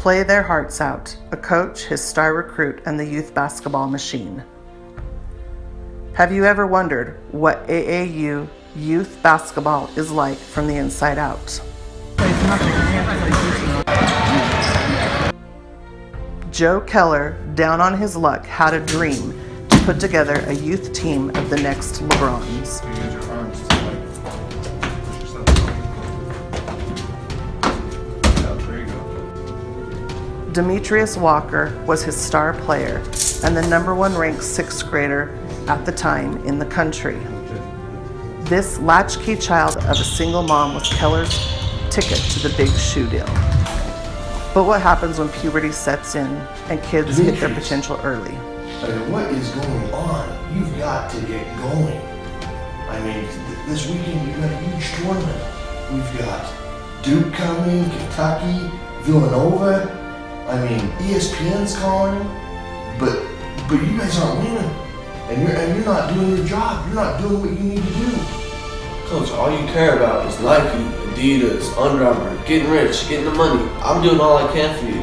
play their hearts out, a coach, his star recruit, and the youth basketball machine. Have you ever wondered what AAU youth basketball is like from the inside out? Joe Keller, down on his luck, had a dream to put together a youth team of the next LeBrons. Demetrius Walker was his star player and the #1 ranked 6th grader at the time in the country. This latchkey child of a single mom was Keller's ticket to the big shoe deal. But what happens when puberty sets in and kids hit their potential early? I mean, what is going on? You've got to get going. I mean, this weekend you've got a huge tournament. We've got Duke coming, Kentucky, Villanova. I mean, ESPN's calling, but you guys aren't winning, and you're not doing your job. You're not doing what you need to do. Coach, all you care about is Nike, Adidas, Under Armour, getting rich, getting the money. I'm doing all I can for you.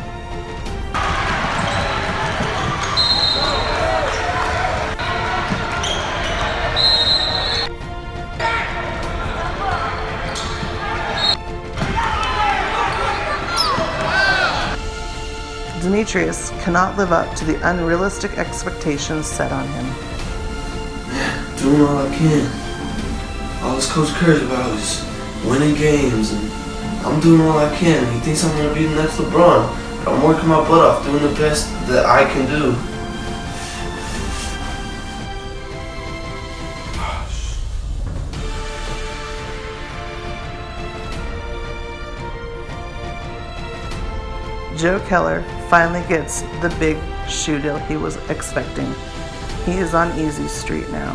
Demetrius cannot live up to the unrealistic expectations set on him. Doing all I can. All this coach cares about is winning games, and I'm doing all I can. He thinks I'm going to be the next LeBron, but I'm working my butt off, doing the best that I can do. Joe Keller finally gets the big shoe deal he was expecting. He is on easy street now.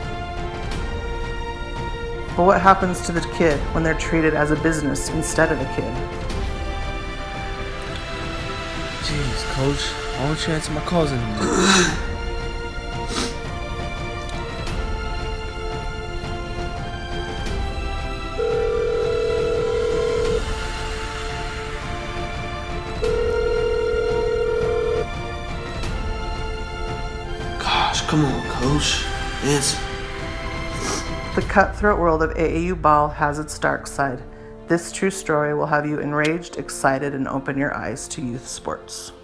But what happens to the kid when they're treated as a business instead of a kid? Jeez, Coach, why don't you answer my calls anymore? Come on, Coach. Answer. The cutthroat world of AAU ball has its dark side. This true story will have you enraged, excited, and open your eyes to youth sports.